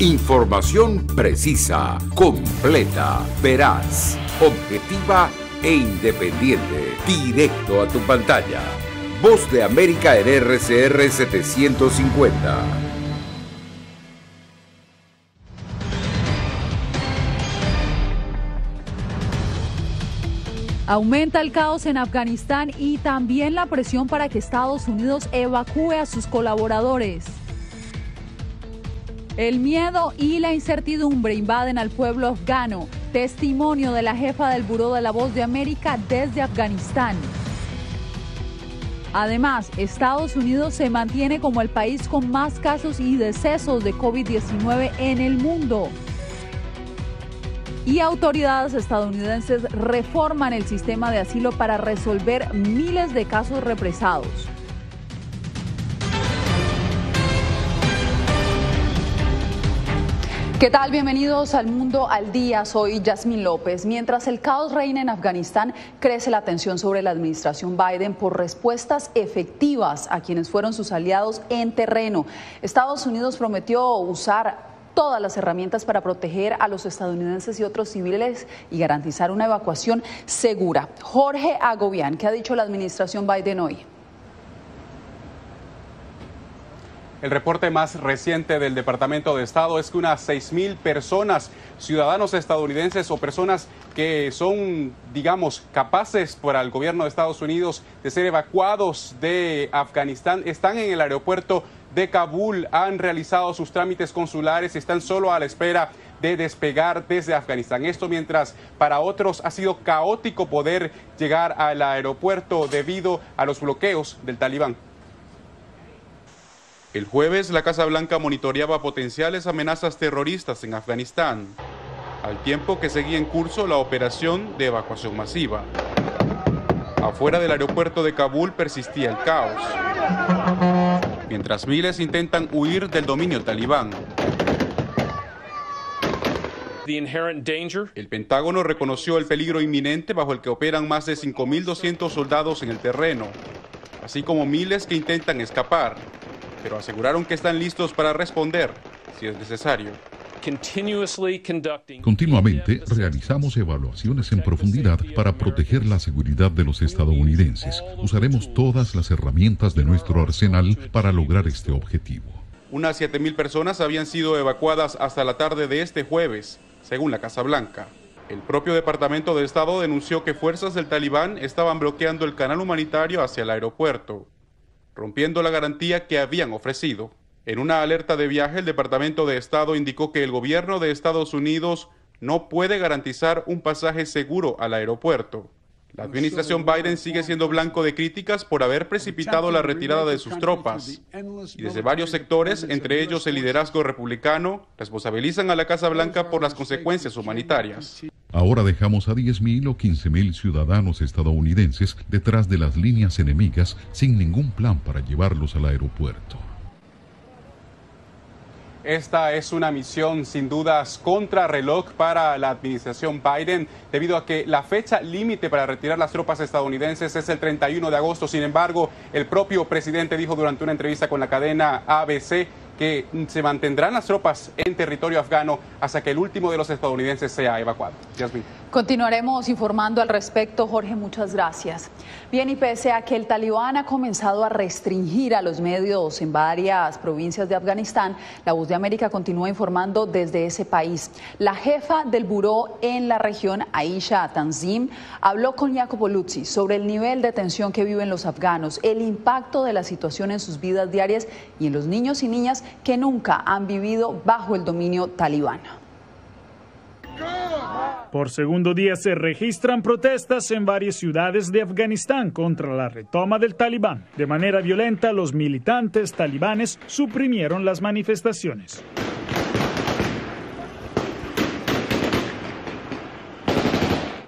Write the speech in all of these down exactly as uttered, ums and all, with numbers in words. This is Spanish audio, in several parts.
Información precisa, completa, veraz, objetiva e independiente. Directo a tu pantalla. Voz de América en R C R setecientos cincuenta. Aumenta el caos en Afganistán y también la presión para que Estados Unidos evacúe a sus colaboradores. El miedo y la incertidumbre invaden al pueblo afgano. Testimonio de la jefa del Buró de la Voz de América desde Afganistán. Además, Estados Unidos se mantiene como el país con más casos y decesos de COVID diecinueve en el mundo. Y autoridades estadounidenses reforman el sistema de asilo para resolver miles de casos represados. ¿Qué tal? Bienvenidos al Mundo al Día. Soy Yasmín López. Mientras el caos reina en Afganistán, crece la tensión sobre la administración Biden por respuestas efectivas a quienes fueron sus aliados en terreno. Estados Unidos prometió usar todas las herramientas para proteger a los estadounidenses y otros civiles y garantizar una evacuación segura. Jorge Agobián, ¿qué ha dicho la administración Biden hoy? El reporte más reciente del Departamento de Estado es que unas seis mil personas, ciudadanos estadounidenses o personas que son, digamos, capaces para el gobierno de Estados Unidos de ser evacuados de Afganistán, están en el aeropuerto de Kabul, han realizado sus trámites consulares y están solo a la espera de despegar desde Afganistán. Esto mientras para otros ha sido caótico poder llegar al aeropuerto debido a los bloqueos del Talibán. El jueves, la Casa Blanca monitoreaba potenciales amenazas terroristas en Afganistán, al tiempo que seguía en curso la operación de evacuación masiva. Afuera del aeropuerto de Kabul persistía el caos, mientras miles intentan huir del dominio talibán. El Pentágono reconoció el peligro inminente bajo el que operan más de cinco mil doscientos soldados en el terreno, así como miles que intentan escapar, pero aseguraron que están listos para responder si es necesario. Continuamente realizamos evaluaciones en profundidad para proteger la seguridad de los estadounidenses. Usaremos todas las herramientas de nuestro arsenal para lograr este objetivo. Unas siete mil personas habían sido evacuadas hasta la tarde de este jueves, según la Casa Blanca. El propio Departamento de Estado denunció que fuerzas del Talibán estaban bloqueando el canal humanitario hacia el aeropuerto, rompiendo la garantía que habían ofrecido. En una alerta de viaje, el Departamento de Estado indicó que el gobierno de Estados Unidos no puede garantizar un pasaje seguro al aeropuerto. La administración Biden sigue siendo blanco de críticas por haber precipitado la retirada de sus tropas. Y desde varios sectores, entre ellos el liderazgo republicano, responsabilizan a la Casa Blanca por las consecuencias humanitarias. Ahora dejamos a diez mil o quince mil ciudadanos estadounidenses detrás de las líneas enemigas sin ningún plan para llevarlos al aeropuerto. Esta es una misión sin dudas contrarreloj para la administración Biden, debido a que la fecha límite para retirar las tropas estadounidenses es el treinta y uno de agosto. Sin embargo, el propio presidente dijo durante una entrevista con la cadena A B C que se mantendrán las tropas en territorio afgano hasta que el último de los estadounidenses sea evacuado. Yasmín. Continuaremos informando al respecto, Jorge, muchas gracias. Bien, y pese a que el Talibán ha comenzado a restringir a los medios en varias provincias de Afganistán, la Voz de América continúa informando desde ese país. La jefa del buró en la región, Aisha Tanzim, habló con Jacopo Luzzi sobre el nivel de tensión que viven los afganos, el impacto de la situación en sus vidas diarias y en los niños y niñas que nunca han vivido bajo el dominio talibán. Por segundo día se registran protestas en varias ciudades de Afganistán contra la retoma del Talibán. De manera violenta, los militantes talibanes suprimieron las manifestaciones.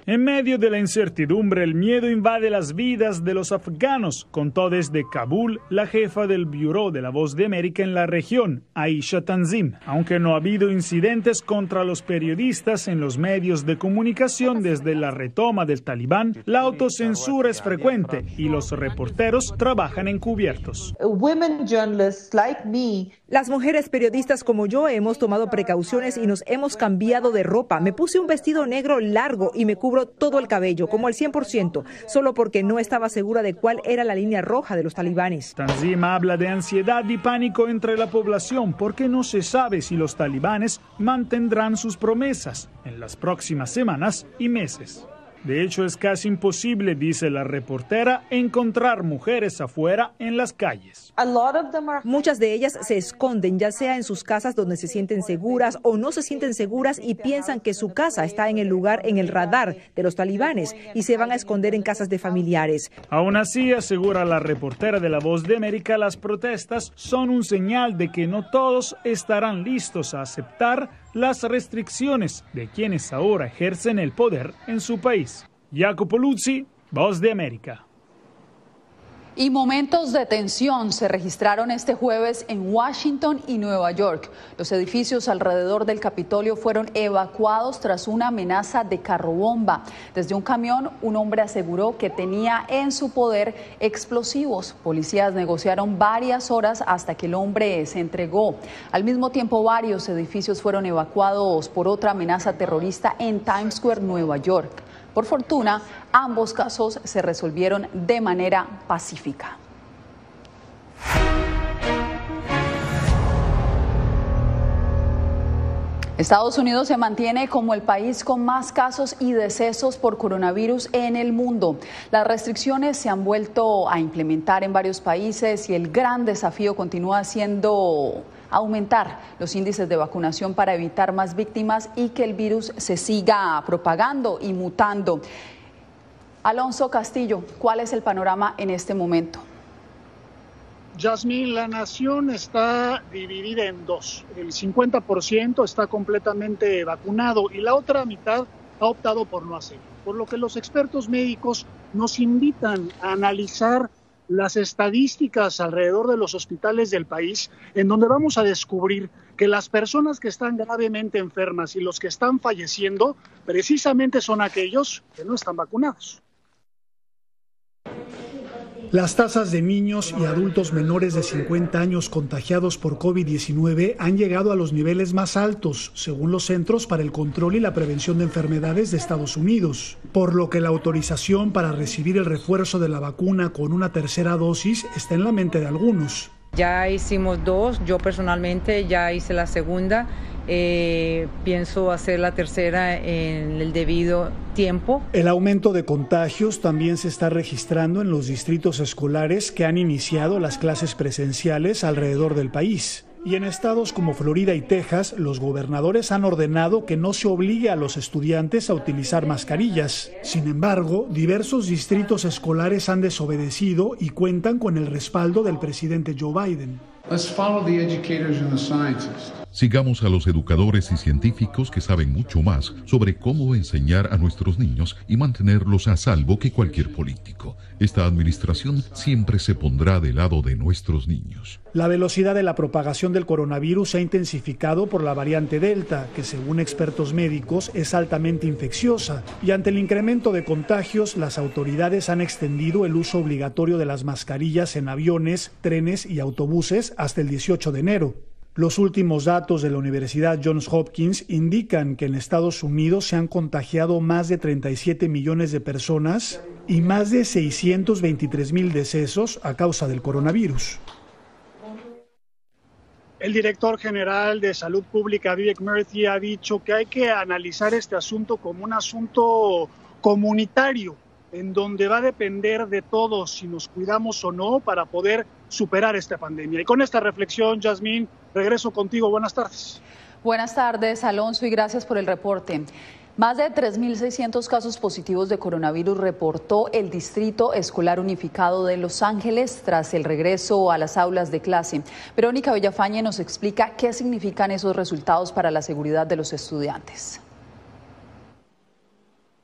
En medio de la incertidumbre, el miedo invade las vidas de los afganos, contó desde Kabul la jefa del Bureau de la Voz de América en la región, Aisha Tanzim. Aunque no ha habido incidentes contra los periodistas en los medios de comunicación desde la retoma del Talibán, la autocensura es frecuente y los reporteros trabajan encubiertos. Las mujeres periodistas como yo hemos tomado precauciones y nos hemos cambiado de ropa. Me puse un vestido negro largo y me cubro todo el cabello, como al cien por ciento, solo porque no estaba segura de cuál era la línea roja de los talibanes. Tanzim habla de ansiedad y pánico entre la población porque no se sabe si los talibanes mantendrán sus promesas en las próximas semanas y meses. De hecho, es casi imposible, dice la reportera, encontrar mujeres afuera en las calles. Muchas de ellas se esconden, ya sea en sus casas donde se sienten seguras o no se sienten seguras y piensan que su casa está en el lugar, en el radar de los talibanes y se van a esconder en casas de familiares. Aún así, asegura la reportera de La Voz de América, las protestas son un señal de que no todos estarán listos a aceptar las restricciones de quienes ahora ejercen el poder en su país. Jacopo Luzzi, Voz de América. Y momentos de tensión se registraron este jueves en Washington y Nueva York. Los edificios alrededor del Capitolio fueron evacuados tras una amenaza de carrobomba. Desde un camión, un hombre aseguró que tenía en su poder explosivos. Policías negociaron varias horas hasta que el hombre se entregó. Al mismo tiempo, varios edificios fueron evacuados por otra amenaza terrorista en Times Square, Nueva York. Por fortuna, ambos casos se resolvieron de manera pacífica. Estados Unidos se mantiene como el país con más casos y decesos por coronavirus en el mundo. Las restricciones se han vuelto a implementar en varios países y el gran desafío continúa siendo aumentar los índices de vacunación para evitar más víctimas y que el virus se siga propagando y mutando. Alonso Castillo, ¿cuál es el panorama en este momento? Yasmín, la nación está dividida en dos. El cincuenta por ciento está completamente vacunado y la otra mitad ha optado por no hacerlo. Por lo que los expertos médicos nos invitan a analizar las estadísticas alrededor de los hospitales del país, en donde vamos a descubrir que las personas que están gravemente enfermas y los que están falleciendo precisamente son aquellos que no están vacunados. Las tasas de niños y adultos menores de cincuenta años contagiados por COVID diecinueve han llegado a los niveles más altos, según los Centros para el Control y la Prevención de Enfermedades de Estados Unidos, por lo que la autorización para recibir el refuerzo de la vacuna con una tercera dosis está en la mente de algunos. Ya hicimos dos, yo personalmente ya hice la segunda. Eh, pienso hacer la tercera en el debido tiempo. El aumento de contagios también se está registrando en los distritos escolares que han iniciado las clases presenciales alrededor del país. Y en estados como Florida y Texas, los gobernadores han ordenado que no se obligue a los estudiantes a utilizar mascarillas. Sin embargo, diversos distritos escolares han desobedecido y cuentan con el respaldo del presidente Joe Biden. Let's follow the educators and the scientists. Sigamos a los educadores y científicos que saben mucho más sobre cómo enseñar a nuestros niños y mantenerlos a salvo que cualquier político. Esta administración siempre se pondrá del lado de nuestros niños. La velocidad de la propagación del coronavirus se ha intensificado por la variante Delta, que según expertos médicos es altamente infecciosa, y ante el incremento de contagios, las autoridades han extendido el uso obligatorio de las mascarillas en aviones, trenes y autobuses hasta el dieciocho de enero. Los últimos datos de la Universidad Johns Hopkins indican que en Estados Unidos se han contagiado más de treinta y siete millones de personas y más de seiscientos veintitrés mil decesos a causa del coronavirus. El director general de Salud Pública, Vivek Murthy, ha dicho que hay que analizar este asunto como un asunto comunitario, en donde va a depender de todos si nos cuidamos o no para poder superar esta pandemia. Y con esta reflexión, Yasmín, regreso contigo. Buenas tardes. Buenas tardes, Alonso, y gracias por el reporte. Más de tres mil seiscientos casos positivos de coronavirus reportó el Distrito Escolar Unificado de Los Ángeles tras el regreso a las aulas de clase. Verónica Villafañe nos explica qué significan esos resultados para la seguridad de los estudiantes.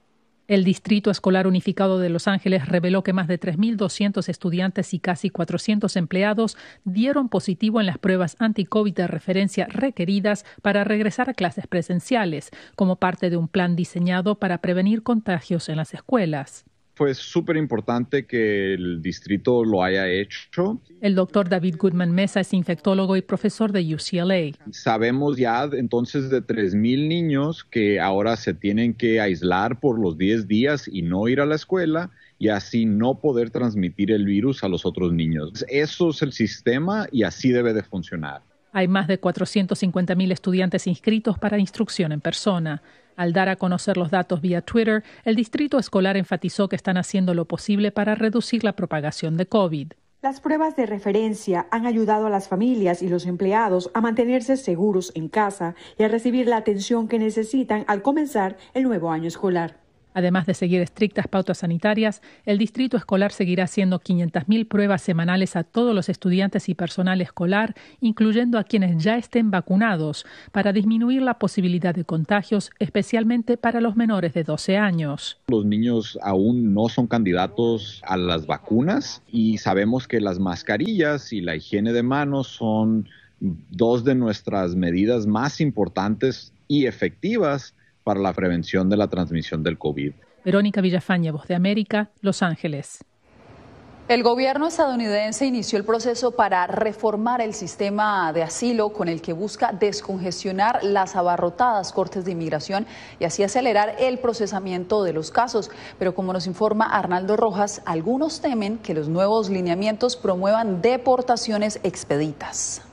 El Distrito Escolar Unificado de Los Ángeles reveló que más de tres mil doscientos estudiantes y casi cuatrocientos empleados dieron positivo en las pruebas anti-COVID de referencia requeridas para regresar a clases presenciales, como parte de un plan diseñado para prevenir contagios en las escuelas. Fue súper importante que el distrito lo haya hecho. El doctor David Goodman Mesa es infectólogo y profesor de U C L A. Sabemos ya entonces de tres mil niños que ahora se tienen que aislar por los diez días y no ir a la escuela y así no poder transmitir el virus a los otros niños. Eso es el sistema y así debe de funcionar. Hay más de cuatrocientos cincuenta mil estudiantes inscritos para instrucción en persona. Al dar a conocer los datos vía Twitter, el distrito escolar enfatizó que están haciendo lo posible para reducir la propagación de COVID. Las pruebas de referencia han ayudado a las familias y los empleados a mantenerse seguros en casa y a recibir la atención que necesitan al comenzar el nuevo año escolar. Además de seguir estrictas pautas sanitarias, el distrito escolar seguirá haciendo quinientas mil pruebas semanales a todos los estudiantes y personal escolar, incluyendo a quienes ya estén vacunados, para disminuir la posibilidad de contagios, especialmente para los menores de doce años. Los niños aún no son candidatos a las vacunas y sabemos que las mascarillas y la higiene de manos son dos de nuestras medidas más importantes y efectivas para la prevención de la transmisión del COVID. Verónica Villafañe, Voz de América, Los Ángeles. El gobierno estadounidense inició el proceso para reformar el sistema de asilo con el que busca descongestionar las abarrotadas cortes de inmigración y así acelerar el procesamiento de los casos. Pero como nos informa Arnaldo Rojas, algunos temen que los nuevos lineamientos promuevan deportaciones expeditas.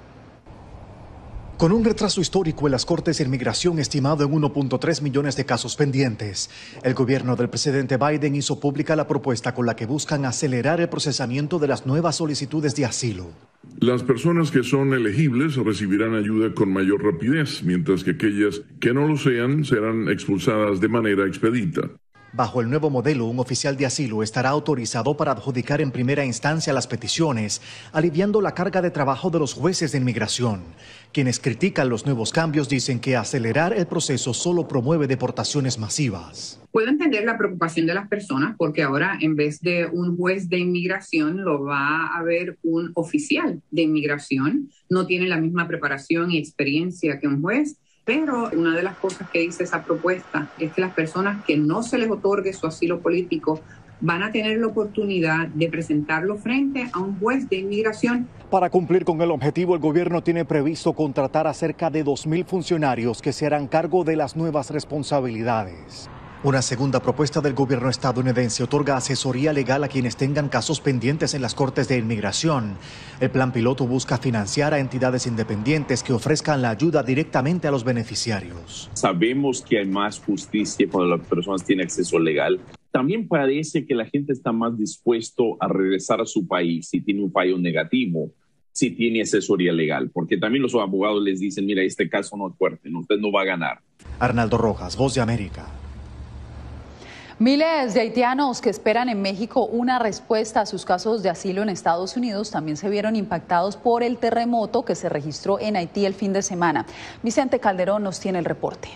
Con un retraso histórico en las Cortes de Inmigración estimado en uno punto tres millones de casos pendientes, el gobierno del presidente Biden hizo pública la propuesta con la que buscan acelerar el procesamiento de las nuevas solicitudes de asilo. Las personas que son elegibles recibirán ayuda con mayor rapidez, mientras que aquellas que no lo sean serán expulsadas de manera expedita. Bajo el nuevo modelo, un oficial de asilo estará autorizado para adjudicar en primera instancia las peticiones, aliviando la carga de trabajo de los jueces de inmigración. Quienes critican los nuevos cambios dicen que acelerar el proceso solo promueve deportaciones masivas. Puedo entender la preocupación de las personas porque ahora en vez de un juez de inmigración lo va a ver un oficial de inmigración. No tiene la misma preparación y experiencia que un juez. Pero una de las cosas que dice esa propuesta es que las personas que no se les otorgue su asilo político van a tener la oportunidad de presentarlo frente a un juez de inmigración. Para cumplir con el objetivo, el gobierno tiene previsto contratar a cerca de dos mil funcionarios que se harán cargo de las nuevas responsabilidades. Una segunda propuesta del gobierno estadounidense otorga asesoría legal a quienes tengan casos pendientes en las cortes de inmigración. El plan piloto busca financiar a entidades independientes que ofrezcan la ayuda directamente a los beneficiarios. Sabemos que hay más justicia cuando las personas tienen acceso legal. También parece que la gente está más dispuesto a regresar a su país si tiene un fallo negativo, si tiene asesoría legal, porque también los abogados les dicen, mira, este caso no es fuerte, usted no va a ganar. Arnaldo Rojas, Voz de América. Miles de haitianos que esperan en México una respuesta a sus casos de asilo en Estados Unidos también se vieron impactados por el terremoto que se registró en Haití el fin de semana. Vicente Calderón nos tiene el reporte.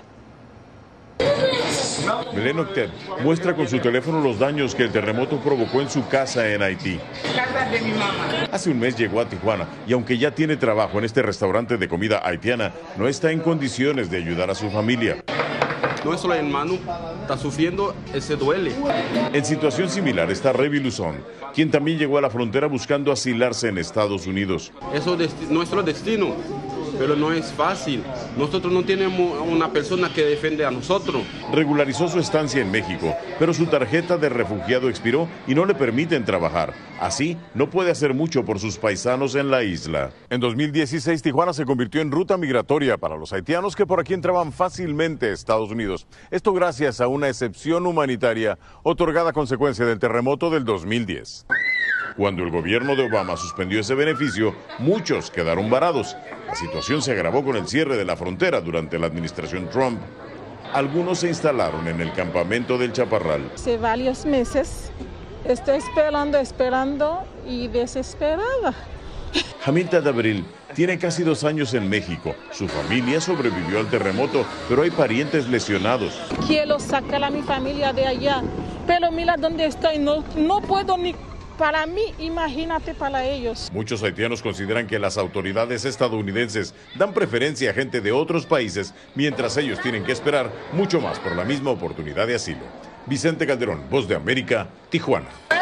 Belén Octet muestra con su teléfono los daños que el terremoto provocó en su casa en Haití. Casa de mi mamá. Hace un mes llegó a Tijuana y aunque ya tiene trabajo en este restaurante de comida haitiana, no está en condiciones de ayudar a su familia. Nuestro hermano está sufriendo, él se duele. En situación similar está Revi Luzón, quien también llegó a la frontera buscando asilarse en Estados Unidos. Eso es nuestro destino, pero no es fácil. Nosotros no tenemos una persona que defiende a nosotros. Regularizó su estancia en México, pero su tarjeta de refugiado expiró y no le permiten trabajar. Así, no puede hacer mucho por sus paisanos en la isla. En dos mil dieciséis, Tijuana se convirtió en ruta migratoria para los haitianos que por aquí entraban fácilmente a Estados Unidos. Esto gracias a una excepción humanitaria otorgada a consecuencia del terremoto del dos mil diez. Cuando el gobierno de Obama suspendió ese beneficio, muchos quedaron varados. La situación se agravó con el cierre de la frontera durante la administración Trump. Algunos se instalaron en el campamento del Chaparral. Hace varios meses estoy esperando, esperando y desesperada. Hamilton Dabril Tiene casi dos años en México. Su familia sobrevivió al terremoto, pero hay parientes lesionados. Quiero sacar a mi familia de allá, pero mira dónde estoy, no, no puedo ni... Para mí, imagínate para ellos. Muchos haitianos consideran que las autoridades estadounidenses dan preferencia a gente de otros países, mientras ellos tienen que esperar mucho más por la misma oportunidad de asilo. Vicente Calderón, Voz de América, Tijuana.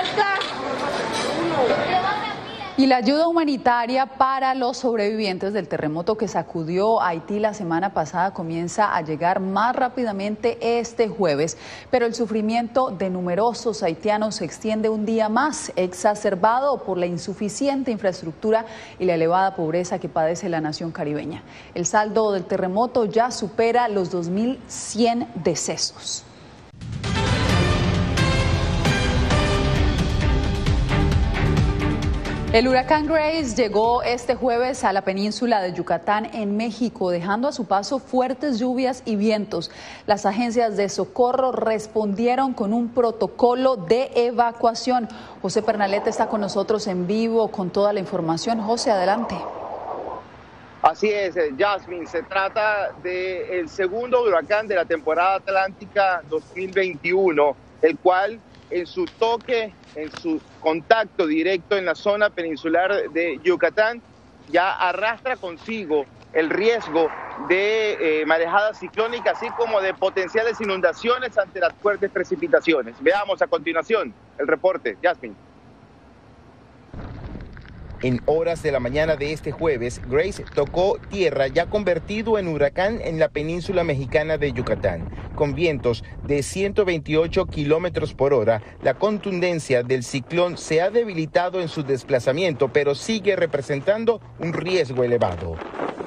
Y la ayuda humanitaria para los sobrevivientes del terremoto que sacudió Haití la semana pasada comienza a llegar más rápidamente este jueves, pero el sufrimiento de numerosos haitianos se extiende un día más, exacerbado por la insuficiente infraestructura y la elevada pobreza que padece la nación caribeña. El saldo del terremoto ya supera los dos mil cien decesos. El huracán Grace llegó este jueves a la península de Yucatán en México, dejando a su paso fuertes lluvias y vientos. Las agencias de socorro respondieron con un protocolo de evacuación. José Pernalete está con nosotros en vivo con toda la información. José, adelante. Así es, Jasmine, se trata del segundo huracán de la temporada atlántica dos mil veintiuno, el cual en su toque, en su contacto directo en la zona peninsular de Yucatán, ya arrastra consigo el riesgo de eh, marejadas ciclónicas, así como de potenciales inundaciones ante las fuertes precipitaciones. Veamos a continuación el reporte. Jasmine. En horas de la mañana de este jueves, Grace tocó tierra ya convertido en huracán en la península mexicana de Yucatán. Con vientos de ciento veintiocho kilómetros por hora, la contundencia del ciclón se ha debilitado en su desplazamiento, pero sigue representando un riesgo elevado.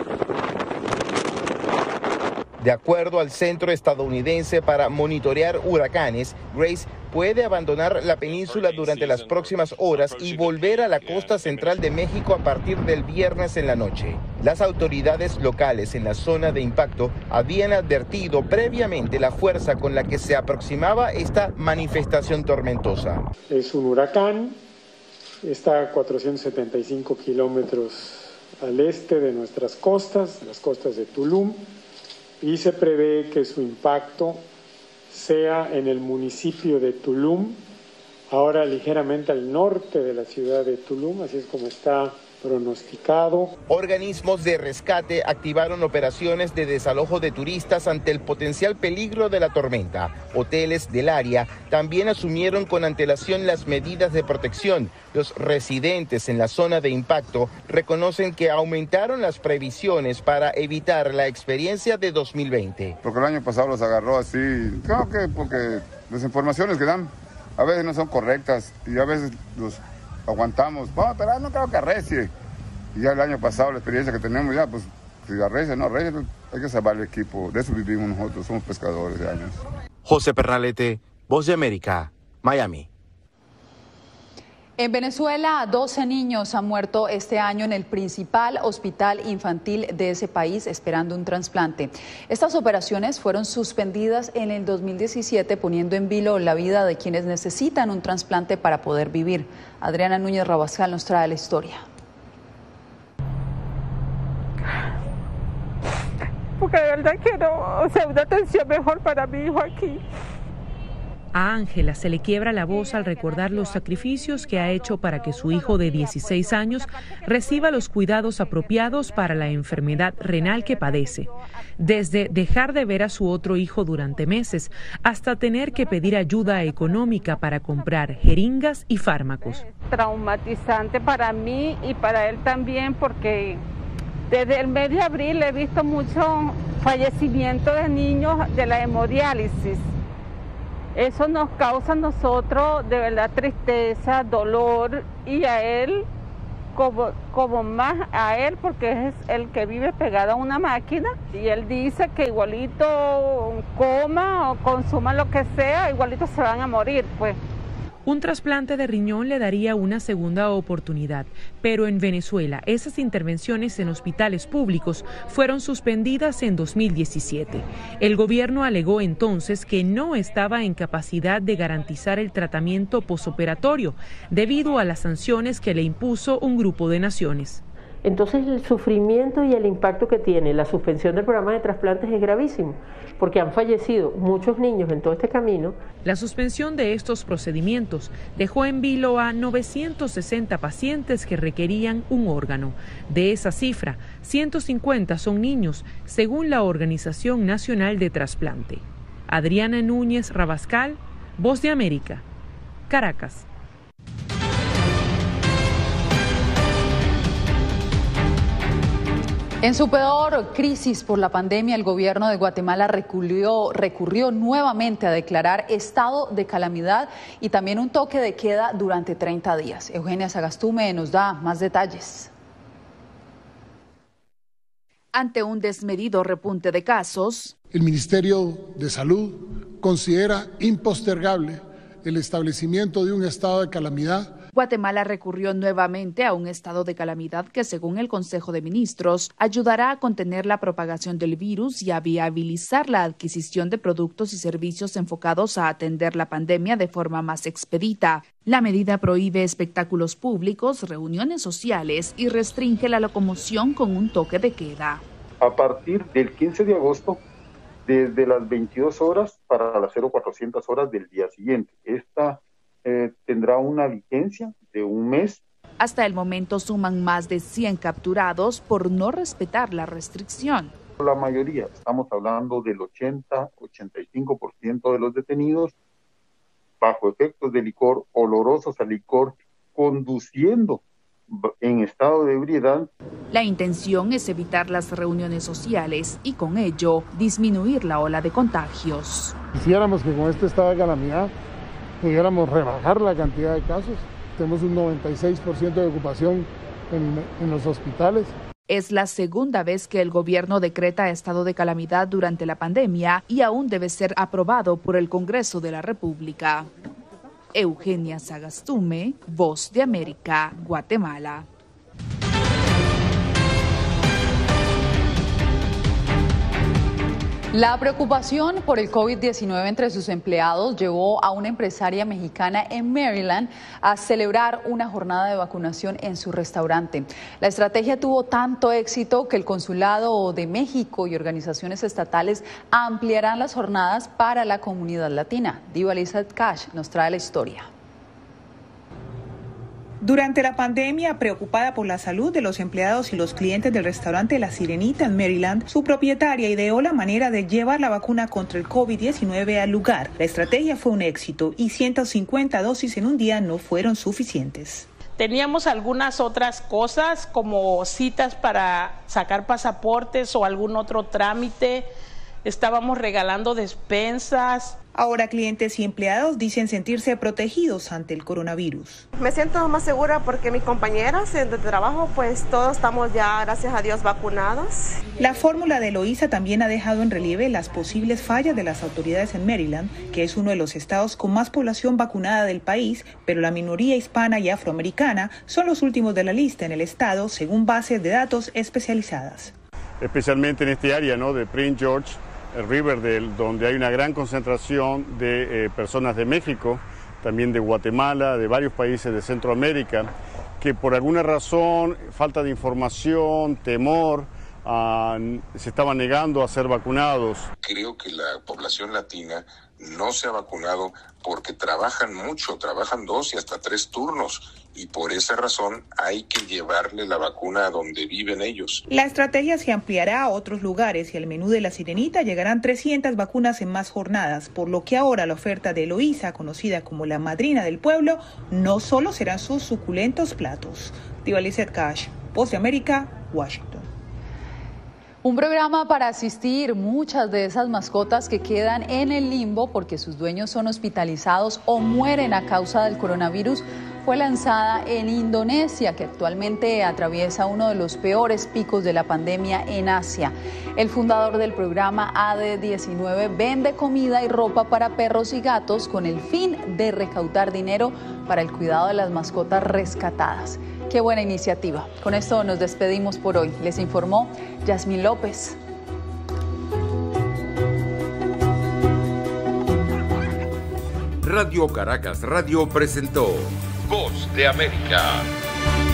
De acuerdo al Centro Estadounidense para Monitorear Huracanes, Grace puede abandonar la península durante las próximas horas y volver a la costa central de México a partir del viernes en la noche. Las autoridades locales en la zona de impacto habían advertido previamente la fuerza con la que se aproximaba esta manifestación tormentosa. Es un huracán, está a cuatrocientos setenta y cinco kilómetros al este de nuestras costas, las costas de Tulum, y se prevé que su impacto sea en el municipio de Tulum, ahora ligeramente al norte de la ciudad de Tulum, así es como está pronosticado. Organismos de rescate activaron operaciones de desalojo de turistas ante el potencial peligro de la tormenta. Hoteles del área también asumieron con antelación las medidas de protección. Los residentes en la zona de impacto reconocen que aumentaron las previsiones para evitar la experiencia de dos mil veinte. Porque el año pasado los agarró así, creo que porque las informaciones que dan a veces no son correctas y a veces los aguantamos. Vamos, pero no creo que arrecie. Y ya el año pasado, la experiencia que tenemos ya, pues, si arrecie, no arrecie, hay que salvar el equipo. De eso vivimos nosotros, somos pescadores de años. José Pernalete, Voz de América, Miami. En Venezuela, doce niños han muerto este año en el principal hospital infantil de ese país esperando un trasplante. Estas operaciones fueron suspendidas en el dos mil diecisiete, poniendo en vilo la vida de quienes necesitan un trasplante para poder vivir. Adriana Núñez Rabascal nos trae la historia. Porque de verdad quiero, o sea, una atención mejor para mi hijo aquí. A Ángela se le quiebra la voz al recordar los sacrificios que ha hecho para que su hijo de dieciséis años reciba los cuidados apropiados para la enfermedad renal que padece. Desde dejar de ver a su otro hijo durante meses hasta tener que pedir ayuda económica para comprar jeringas y fármacos. Traumatizante para mí y para él también, porque desde el mes de abril he visto mucho fallecimiento de niños de la hemodiálisis. Eso nos causa a nosotros de verdad tristeza, dolor, y a él como, como más a él porque es el que vive pegado a una máquina, y él dice que igualito coma o consuma lo que sea, igualito se van a morir, pues. Un trasplante de riñón le daría una segunda oportunidad, pero en Venezuela esas intervenciones en hospitales públicos fueron suspendidas en dos mil diecisiete. El gobierno alegó entonces que no estaba en capacidad de garantizar el tratamiento posoperatorio debido a las sanciones que le impuso un grupo de naciones. Entonces el sufrimiento y el impacto que tiene la suspensión del programa de trasplantes es gravísimo, porque han fallecido muchos niños en todo este camino. La suspensión de estos procedimientos dejó en vilo a novecientos sesenta pacientes que requerían un órgano. De esa cifra, ciento cincuenta son niños, según la Organización Nacional de Trasplante. Adriana Núñez Rabascal, Voz de América, Caracas. En su peor crisis por la pandemia, el gobierno de Guatemala recurrió, recurrió nuevamente a declarar estado de calamidad y también un toque de queda durante treinta días. Eugenia Sagastume nos da más detalles. Ante un desmedido repunte de casos, el Ministerio de Salud considera impostergable el establecimiento de un estado de calamidad. Guatemala recurrió nuevamente a un estado de calamidad que, según el Consejo de Ministros, ayudará a contener la propagación del virus y a viabilizar la adquisición de productos y servicios enfocados a atender la pandemia de forma más expedita. La medida prohíbe espectáculos públicos, reuniones sociales y restringe la locomoción con un toque de queda. A partir del quince de agosto, desde las veintidós horas para las cero cuatrocientas horas del día siguiente. Esta Eh, tendrá una vigencia de un mes. Hasta el momento suman más de cien capturados por no respetar la restricción. La mayoría, estamos hablando del ochenta, ochenta y cinco por ciento de los detenidos bajo efectos de licor, olorosos a licor, conduciendo en estado de ebriedad. La intención es evitar las reuniones sociales y con ello disminuir la ola de contagios. Quisiéramos que con este estado de calamidad pudiéramos rebajar la cantidad de casos. Tenemos un noventa y seis por ciento de ocupación en, en los hospitales. Es la segunda vez que el gobierno decreta estado de calamidad durante la pandemia y aún debe ser aprobado por el Congreso de la República. Eugenia Sagastume, Voz de América, Guatemala. La preocupación por el COVID diecinueve entre sus empleados llevó a una empresaria mexicana en Maryland a celebrar una jornada de vacunación en su restaurante. La estrategia tuvo tanto éxito que el Consulado de México y organizaciones estatales ampliarán las jornadas para la comunidad latina. Diva Lizeth Cash nos trae la historia. Durante la pandemia, preocupada por la salud de los empleados y los clientes del restaurante La Sirenita en Maryland, su propietaria ideó la manera de llevar la vacuna contra el COVID diecinueve al lugar. La estrategia fue un éxito y ciento cincuenta dosis en un día no fueron suficientes. Teníamos algunas otras cosas como citas para sacar pasaportes o algún otro trámite. Estábamos regalando despensas. Ahora clientes y empleados dicen sentirse protegidos ante el coronavirus. Me siento más segura porque mis compañeros de trabajo, pues todos estamos ya, gracias a Dios, vacunados. La fórmula de Eloísa también ha dejado en relieve las posibles fallas de las autoridades en Maryland, que es uno de los estados con más población vacunada del país, pero la minoría hispana y afroamericana son los últimos de la lista en el estado, según bases de datos especializadas. Especialmente en este área, ¿no?, de Prince George, Riverdale, donde hay una gran concentración de eh, personas de México, también de Guatemala, de varios países de Centroamérica, que por alguna razón, falta de información, temor, uh, se estaban negando a ser vacunados. Creo que la población latina no se ha vacunado porque trabajan mucho, trabajan dos y hasta tres turnos, y por esa razón hay que llevarle la vacuna a donde viven ellos. La estrategia se ampliará a otros lugares y al menú de La Sirenita llegarán trescientas vacunas en más jornadas, por lo que ahora la oferta de Eloísa, conocida como la madrina del pueblo, no solo serán sus suculentos platos. Diva Lizeth Cash, Voz de América, Washington. Un programa para asistir muchas de esas mascotas que quedan en el limbo porque sus dueños son hospitalizados o mueren a causa del coronavirus fue lanzada en Indonesia, que actualmente atraviesa uno de los peores picos de la pandemia en Asia. El fundador del programa A D diecinueve vende comida y ropa para perros y gatos con el fin de recaudar dinero para el cuidado de las mascotas rescatadas. Qué buena iniciativa. Con esto nos despedimos por hoy. Les informó Yasmín López. Radio Caracas Radio presentó Voz de América.